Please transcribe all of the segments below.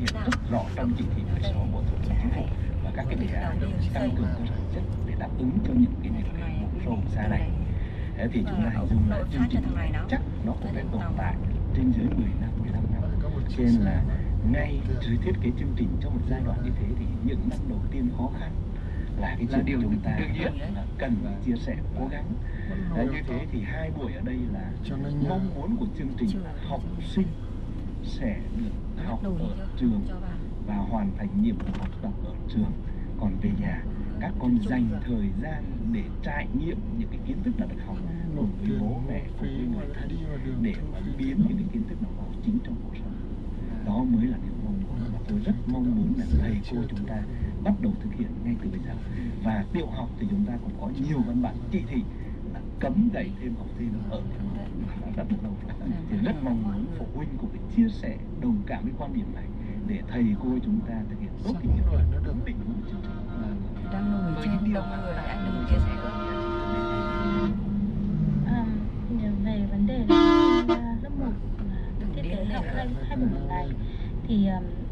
hiện rất rõ trong chỉ thị 16 của Thủ tướng Chính phủ và các cái đề án tăng cường cơ sở chất để đáp ứng cho những cái vùng sâu vùng xa này. Thế thì chúng ta hình dung là chương trình này chắc nó cũng phải tồn tại trên dưới 10 năm, 15 năm. Cho nên là ngay dưới thiết kế chương trình trong một giai đoạn như thế thì những năm đầu tiên khó khăn là cái chuyện chúng ta là cần chia sẻ cố gắng. Như thế thì hai buổi ở đây là mong muốn của chương trình là học sinh sẽ được học ở trường và hoàn thành nhiệm vụ học tập ở trường, còn về nhà các con dành thời gian để trải nghiệm những cái kiến thức đã được học cùng với bố mẹ, cùng với người thân để mà biến những cái kiến thức đó vào chính trong cuộc sống. Đó mới là điều mong muốn và tôi rất mong muốn là thầy cô chúng ta bắt đầu thực hiện ngay từ bây giờ. Và tiểu học thì chúng ta cũng có nhiều văn bản chỉ thị là cấm dạy thêm học thêm ở tiểu học rất là lâu. Thì rất mong muốn phụ huynh cũng phải chia sẻ đồng cảm với quan điểm này để thầy cô chúng ta thực hiện tốt cái nhiệm vụ đúng định hướng của chương trình. Đang ngồi trên đông người anh đừng chia sẻ về vấn đề là lớp 1 được thiết kế học 2 buổi một ngày thì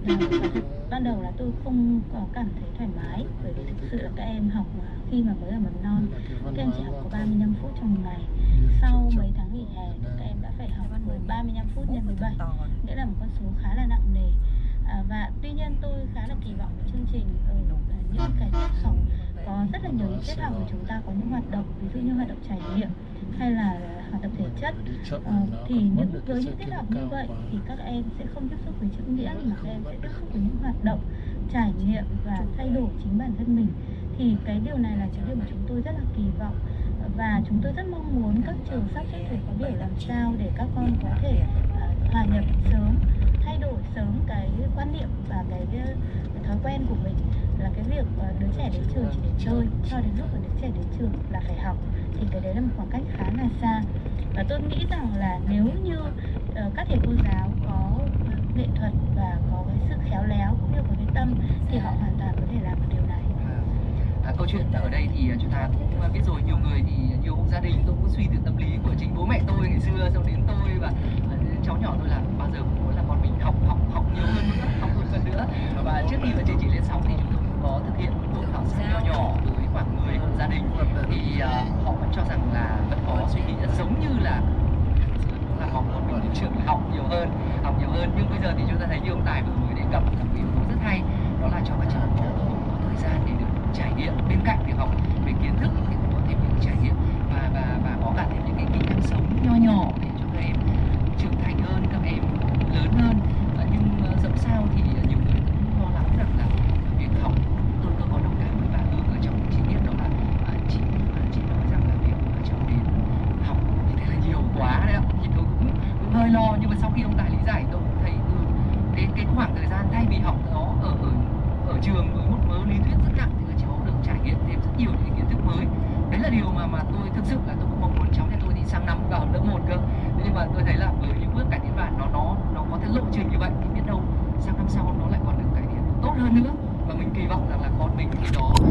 ban đầu là tôi không có cảm thấy thoải mái, bởi vì thực sự là các em học khi mà mới ở mầm non các em chỉ học có 35 phút trong một ngày. Sau mấy tháng nghỉ hè các em đã phải học 35 phút nhân 17, nghĩa là một con số khá là nặng nề. Và tuy nhiên tôi khá là kỳ vọng với chương trình ở những cái tiết học có rất là nhiều những tiết học của chúng ta có những hoạt động, ví dụ như hoạt động trải nghiệm hay là hoạt động thể chất, thì với những tiết học như vậy thì các em sẽ không tiếp xúc với chữ nghĩa mà các em sẽ tiếp xúc với những hoạt động trải nghiệm và thay đổi chính bản thân mình. Thì cái điều này là cái điều mà chúng tôi rất là kỳ vọng và chúng tôi rất mong muốn các trường sắp xếp thời khóa biểu làm sao để các con có thể hòa nhập sớm, thay đổi sớm cái quan niệm và cái thói quen của mình là cái việc đứa trẻ đến trường chỉ để chơi, cho đến lúc mà đứa trẻ đến trường là phải học, thì cái đấy là một khoảng cách khá là xa. Và tôi nghĩ rằng là nếu như các thầy cô giáo có nghệ thuật và có cái sự khéo léo cũng như có cái tâm thì họ hoàn toàn có thể làm được điều này. Câu chuyện ở đây thì chúng ta cũng biết rồi, nhiều người thì nhiều hộ gia đình tôi cũng suy từ tâm lý của chính bố mẹ tôi ngày xưa xong đến tôi và cháu nhỏ tôi là bao giờ cũng muốn là con mình học nhiều hơn nữa, học hơn nữa. Và trước khi mà chương trình lên sóng thì chúng tôi cũng có thực hiện một cuộc khảo sát nhỏ nhỏ với khoảng 10 hộ gia đình, thì họ vẫn cho rằng là vẫn có suy nghĩ giống như là mong con mình đến trường học nhiều hơn. Nhưng bây giờ thì chúng ta thấy như ông Tài vừa mới đề cập một yếu tố rất hay, đó là cho các cháu có thời gian để được trải nghiệm, bên cạnh việc học về kiến thức thì cũng có thêm những trải nghiệm và có cả thêm những cái kỹ năng sống nho nhỏ để cho các em trưởng thành hơn, các em lớn hơn. Nhưng dẫu sao thì nhiều người cũng lo lắng rằng là việc học, tôi có đồng cảm với bà Hương ở trong chi tiết đó là chị nói rằng là việc cháu đến học như thế là nhiều quá đấy ạ, thì tôi cũng hơi lo. Nhưng mà sau khi ông Tài lý giải tôi cũng thấy cái khoảng thời gian thay vì học nó ở trường với một mớ lý thuyết rất nặng thì các cháu được trải nghiệm thêm rất nhiều những kiến thức mới. Đấy là điều mà tôi thực sự là tôi cũng mong muốn cháu nhà tôi thì sang năm vào lớp 1 cơ. Nhưng mà tôi thấy là với những bước cải tiến bản nó có cái lộ trình như vậy thì biết đâu sang năm sau nó lại còn được cải thiện tốt hơn nữa, và mình kỳ vọng rằng là con mình thì nó